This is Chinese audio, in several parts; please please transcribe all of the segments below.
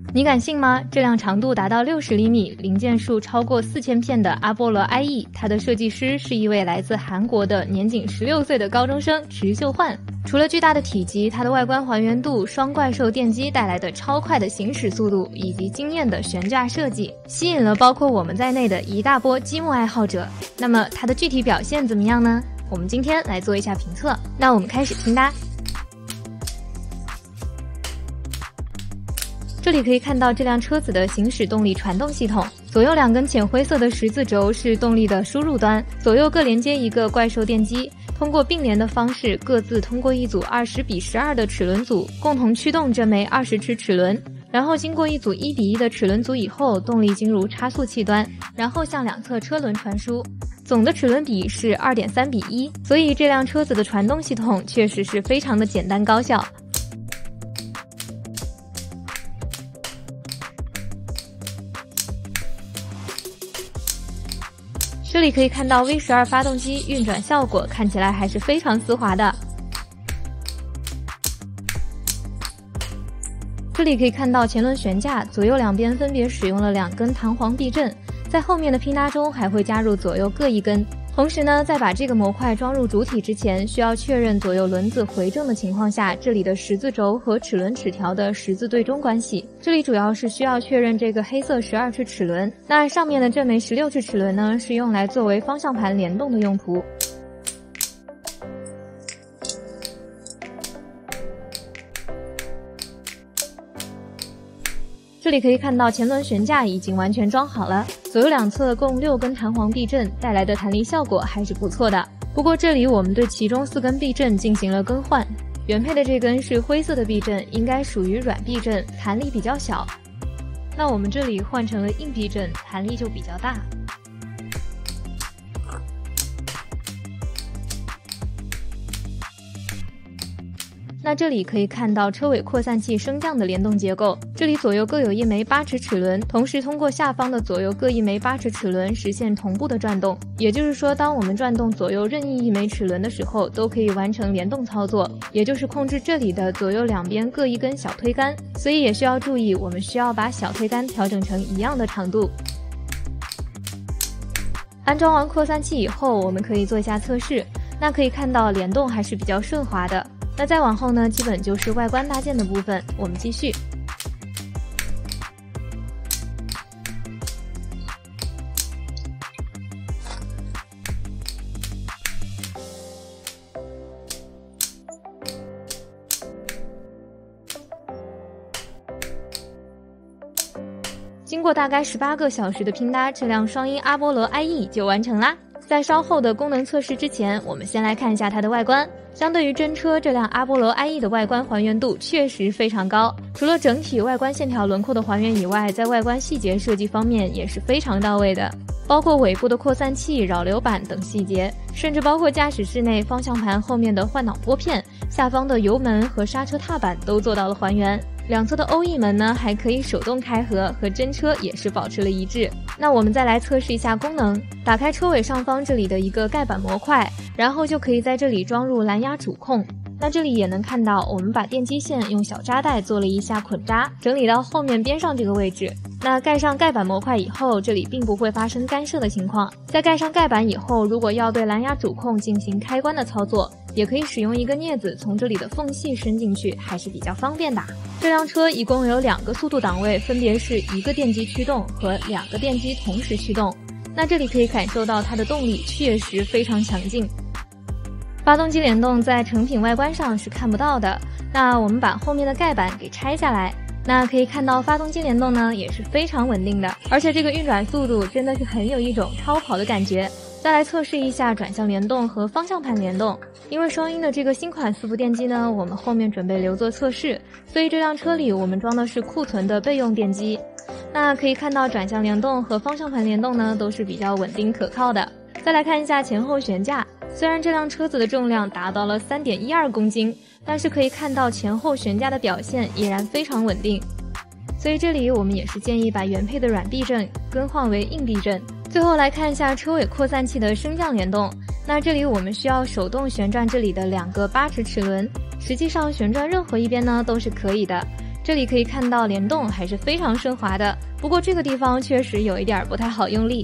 你敢信吗？这辆长度达到60厘米、零件数超过4000片的阿波罗 IE， 它的设计师是一位来自韩国的年仅16岁的高中生池秀焕。除了巨大的体积，它的外观还原度、双怪兽电机带来的超快的行驶速度，以及惊艳的悬架设计，吸引了包括我们在内的一大波积木爱好者。那么它的具体表现怎么样呢？我们今天来做一下评测。那我们开始听吧。这里可以看到这辆车子的行驶动力传动系统，左右2根浅灰色的十字轴是动力的输入端，左右各连接一个怪兽电机，通过并联的方式，各自通过一组20:12的齿轮组，共同驱动这枚20齿齿轮。然后经过一组1:1的齿轮组以后，动力进入差速器端，然后向两侧车轮传输。总的齿轮比是2.3:1，所以这辆车子的传动系统确实是非常的简单高效。这里可以看到 V12 发动机运转效果看起来还是非常丝滑的。这里可以看到前轮悬架左右两边分别使用了2根弹簧避震，在后面的拼搭中还会加入左右各1根。同时呢，在把这个模块装入主体之前，需要确认左右轮子回正的情况下，这里的十字轴和齿轮齿条的十字对中关系。这里主要是需要确认这个黑色12齿齿轮，那上面的这枚16齿齿轮呢，是用来作为方向盘联动的用途。这里可以看到前轮悬架已经完全装好了，左右两侧共6根弹簧避震，带来的弹力效果还是不错的。不过这里我们对其中4根避震进行了更换，原配的这根是灰色的避震，应该属于软避震，弹力比较小。那我们这里换成了硬避震，弹力就比较大。那这里可以看到车尾扩散器升降的联动结构，这里左右各有1枚8齿齿轮，同时通过下方的左右各1枚8齿齿轮实现同步的转动。也就是说，当我们转动左右任意1枚齿轮的时候，都可以完成联动操作，也就是控制这里的左右两边各1根小推杆。所以也需要注意，我们需要把小推杆调整成一样的长度。安装完扩散器以后，我们可以做一下测试。那可以看到联动还是比较顺滑的。那再往后呢，基本就是外观搭建的部分，我们继续。经过大概18个小时的拼搭，这辆双鹰阿波罗 IE 就完成啦。在稍后的功能测试之前，我们先来看一下它的外观。相对于真车，这辆阿波罗 IE 的外观还原度确实非常高，除了整体外观线条轮廓的还原以外，在外观细节设计方面也是非常到位的，包括尾部的扩散器、扰流板等细节，甚至包括驾驶室内方向盘后面的换挡拨片、下方的油门和刹车踏板都做到了还原。两侧的欧翼门呢还可以手动开合，和真车也是保持了一致。那我们再来测试一下功能，打开车尾上方这里的一个盖板模块，然后就可以在这里装入蓝牙主控。那这里也能看到，我们把电机线用小扎带做了一下捆扎，整理到后面边上这个位置。那盖上盖板模块以后，这里并不会发生干涉的情况。在盖上盖板以后，如果要对蓝牙主控进行开关的操作，也可以使用一个镊子从这里的缝隙伸进去，还是比较方便的。这辆车一共有2个速度档位，分别是1个电机驱动和2个电机同时驱动。那这里可以感受到它的动力确实非常强劲。发动机联动在成品外观上是看不到的，那我们把后面的盖板给拆下来，那可以看到发动机联动呢也是非常稳定的，而且这个运转速度真的是很有一种超跑的感觉。再来测试一下转向联动和方向盘联动，因为双鹰的这个新款4部电机呢，我们后面准备留作测试，所以这辆车里我们装的是库存的备用电机。那可以看到转向联动和方向盘联动呢都是比较稳定可靠的。再来看一下前后悬架，虽然这辆车子的重量达到了 3.12公斤，但是可以看到前后悬架的表现依然非常稳定。所以这里我们也是建议把原配的软避震更换为硬避震。最后来看一下车尾扩散器的升降联动，那这里我们需要手动旋转这里的2个8齿齿轮，实际上旋转任何一边呢都是可以的。 这里可以看到联动还是非常顺滑的，不过这个地方确实有一点不太好用力。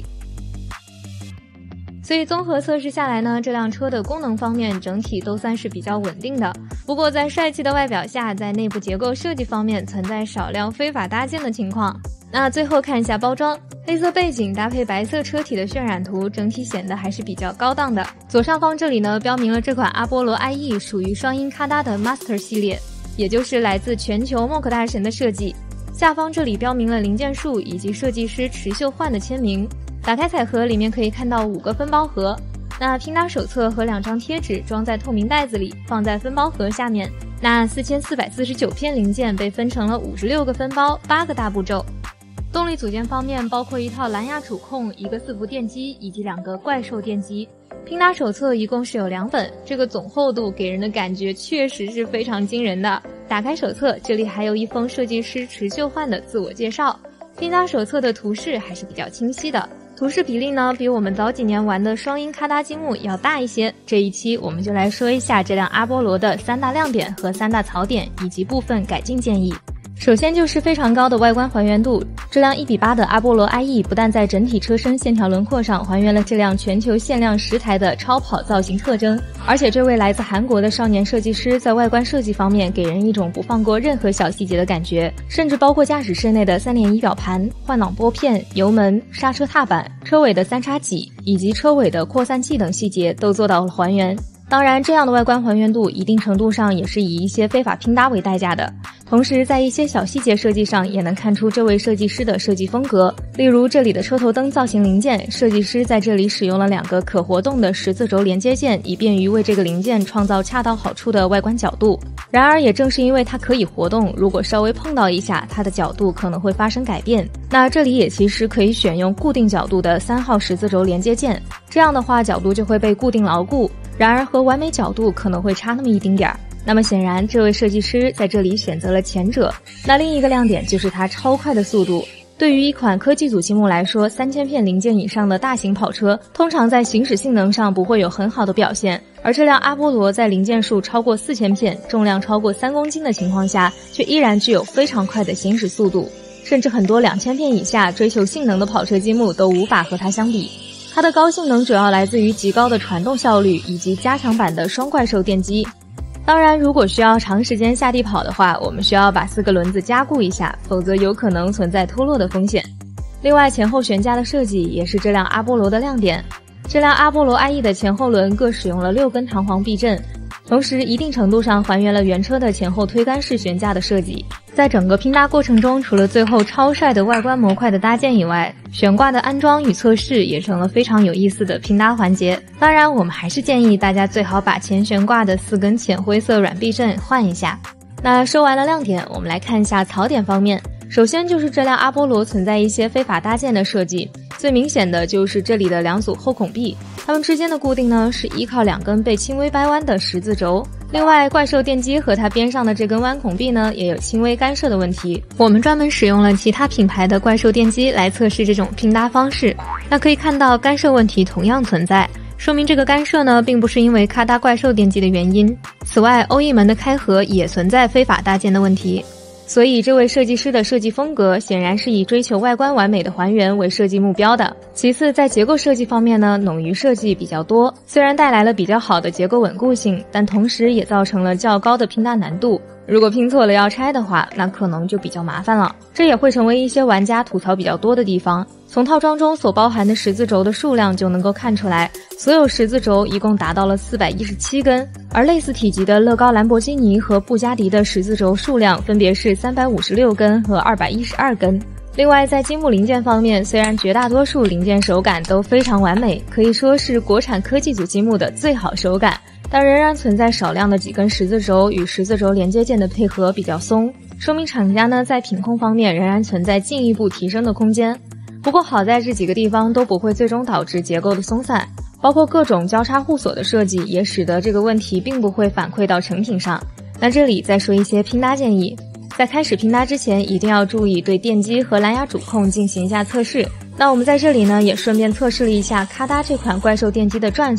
所以综合测试下来呢，这辆车的功能方面整体都算是比较稳定的。不过在帅气的外表下，在内部结构设计方面存在少量非法搭建的情况。那最后看一下包装，黑色背景搭配白色车体的渲染图，整体显得还是比较高档的。左上方这里呢，标明了这款阿波罗 IE 属于双鹰咔哒的 Master 系列，也就是来自全球默克大神的设计。下方这里标明了零件数以及设计师池秀焕的签名。打开彩盒，里面可以看到5个分包盒。那拼搭手册和2张贴纸装在透明袋子里，放在分包盒下面。那4449片零件被分成了56个分包，8个大步骤。动力组件方面包括一套蓝牙主控、1个4伏电机以及2个怪兽电机。拼搭手册一共是有2本，这个总厚度给人的感觉确实是非常惊人的。打开手册，这里还有一封设计师池秀焕的自我介绍。拼搭手册的图示还是比较清晰的。图示比例呢，比我们早几年玩的双鹰咔哒积木要大一些。这一期我们就来说一下这辆阿波罗的3大亮点和3大槽点，以及部分改进建议。首先就是非常高的外观还原度，这辆1:8的阿波罗 IE 不但在整体车身线条轮廓上还原了这辆全球限量10台的超跑造型特征，而且这位来自韩国的少年设计师在外观设计方面给人一种不放过任何小细节的感觉，甚至包括驾驶室内的3联仪表盘、换挡拨片、油门、刹车踏板、车尾的3叉戟以及车尾的扩散器等细节都做到了还原。当然，这样的外观还原度一定程度上也是以一些非法拼搭为代价的。同时，在一些小细节设计上也能看出这位设计师的设计风格。例如，这里的车头灯造型零件，设计师在这里使用了2个可活动的十字轴连接件，以便于为这个零件创造恰到好处的外观角度。然而，也正是因为它可以活动，如果稍微碰到一下，它的角度可能会发生改变。那这里也其实可以选用固定角度的3号十字轴连接件，这样的话角度就会被固定牢固。然而和完美角度可能会差那么一丁点儿。那么显然这位设计师在这里选择了前者。那另一个亮点就是它超快的速度。对于一款科技组积木来说，3000片零件以上的大型跑车通常在行驶性能上不会有很好的表现，而这辆阿波罗在零件数超过4000片、重量超过3公斤的情况下，却依然具有非常快的行驶速度，甚至很多2000片以下追求性能的跑车积木都无法和它相比。它的高性能主要来自于极高的传动效率以及加强版的双怪兽电机。当然，如果需要长时间下地跑的话，我们需要把4个轮子加固一下，否则有可能存在脱落的风险。另外，前后悬架的设计也是这辆阿波罗的亮点。这辆阿波罗 IE 的前后轮各使用了6根弹簧避震，同时一定程度上还原了原车的前后推杆式悬架的设计。在整个拼搭过程中，除了最后超帅的外观模块的搭建以外，悬挂的安装与测试也成了非常有意思的拼搭环节。当然，我们还是建议大家最好把前悬挂的4根浅灰色软避震换一下。那说完了亮点，我们来看一下槽点方面。首先就是这辆阿波罗存在一些非法搭建的设计，最明显的就是这里的2组后孔壁，它们之间的固定呢是依靠2根被轻微掰弯的十字轴。另外，怪兽电机和它边上的这根弯孔壁呢也有轻微干涉的问题，我们专门使用了其他品牌的怪兽电机来测试这种拼搭方式。那可以看到干涉问题同样存在，说明这个干涉呢并不是因为咔哒怪兽电机的原因。此外，欧翼门的开合也存在非法搭建的问题。所以这位设计师的设计风格显然是以追求外观完美的还原为设计目标的。其次，在结构设计方面呢，冗余设计比较多，虽然带来了比较好的结构稳固性，但同时也造成了较高的拼搭难度。如果拼错了要拆的话，那可能就比较麻烦了，这也会成为一些玩家吐槽比较多的地方。从套装中所包含的十字轴的数量就能够看出来，所有十字轴一共达到了417根，而类似体积的乐高兰博基尼和布加迪的十字轴数量分别是356根和212根。另外，在积木零件方面，虽然绝大多数零件手感都非常完美，可以说是国产科技组积木的最好手感，但仍然存在少量的几根十字轴与十字轴连接件的配合比较松，说明厂家呢在品控方面仍然存在进一步提升的空间。不过好在这几个地方都不会最终导致结构的松散，包括各种交叉护锁的设计也使得这个问题并不会反馈到成品上。那这里再说一些拼搭建议，在开始拼搭之前一定要注意对电机和蓝牙主控进行一下测试。那我们在这里呢也顺便测试了一下咔哒这款怪兽电机的转速，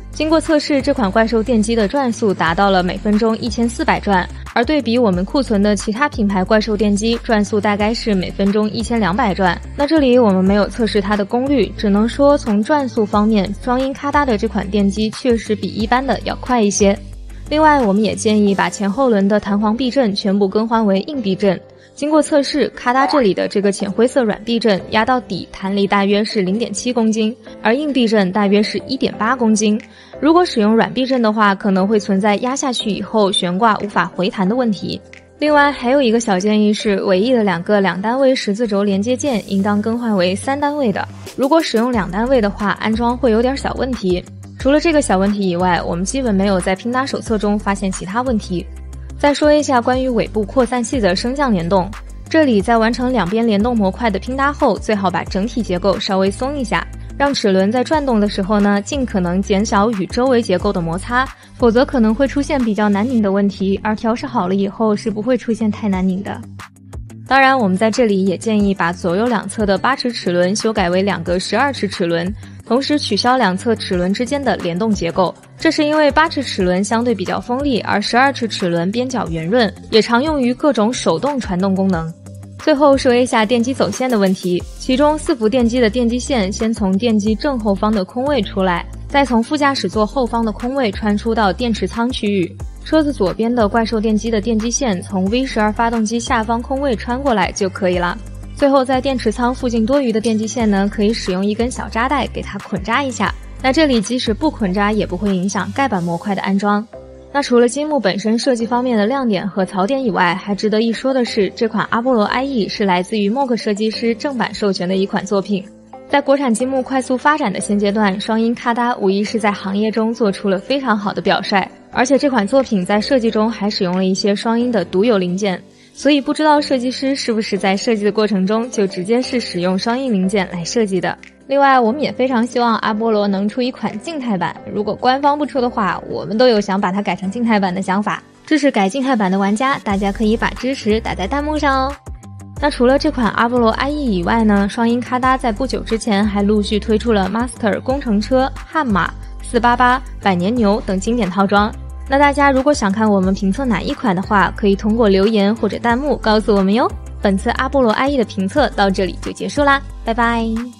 经过测试，这款怪兽电机的转速达到了每分钟1400转，而对比我们库存的其他品牌怪兽电机，转速大概是每分钟1200转。那这里我们没有测试它的功率，只能说从转速方面，双音咔哒的这款电机确实比一般的要快一些。另外，我们也建议把前后轮的弹簧避震全部更换为硬避震。经过测试，咔哒这里的这个浅灰色软避震压到底弹力大约是 0.7 公斤，而硬避震大约是 1.8 公斤。如果使用软避震的话，可能会存在压下去以后悬挂无法回弹的问题。另外还有一个小建议是，尾翼的2个2单位十字轴连接件应当更换为3单位的，如果使用2单位的话，安装会有点小问题。除了这个小问题以外，我们基本没有在拼搭手册中发现其他问题。再说一下关于尾部扩散器的升降联动，这里在完成两边联动模块的拼搭后，最好把整体结构稍微松一下，让齿轮在转动的时候呢，尽可能减小与周围结构的摩擦，否则可能会出现比较难拧的问题，而调试好了以后是不会出现太难拧的。当然，我们在这里也建议把左右两侧的8齿齿轮修改为2个12齿齿轮，同时取消两侧齿轮之间的联动结构。这是因为8齿齿轮相对比较锋利，而12齿齿轮边角圆润，也常用于各种手动传动功能。最后说一下电机走线的问题，其中4伏电机的电机线先从电机正后方的空位出来，再从副驾驶座后方的空位穿出到电池舱区域。车子左边的怪兽电机的电机线从 V12 发动机下方空位穿过来就可以了。最后在电池舱附近多余的电机线呢，可以使用一根小扎带给它捆扎一下。那这里即使不捆扎也不会影响盖板模块的安装。那除了积木本身设计方面的亮点和槽点以外，还值得一说的是，这款阿波罗 IE 是来自于 MOG 设计师正版授权的一款作品。在国产积木快速发展的现阶段，双音咔哒无疑是在行业中做出了非常好的表率，而且这款作品在设计中还使用了一些双音的独有零件，所以不知道设计师是不是在设计的过程中就直接是使用双音零件来设计的。另外，我们也非常希望阿波罗能出一款静态版，如果官方不出的话，我们都有想把它改成静态版的想法。支持改静态版的玩家，大家可以把支持打在弹幕上哦。那除了这款阿波罗 IE 以外呢，双音咔哒在不久之前还陆续推出了 Master 工程车、悍马、488、百年牛等经典套装。那大家如果想看我们评测哪一款的话，可以通过留言或者弹幕告诉我们哟。本次阿波罗 IE 的评测到这里就结束啦，拜拜。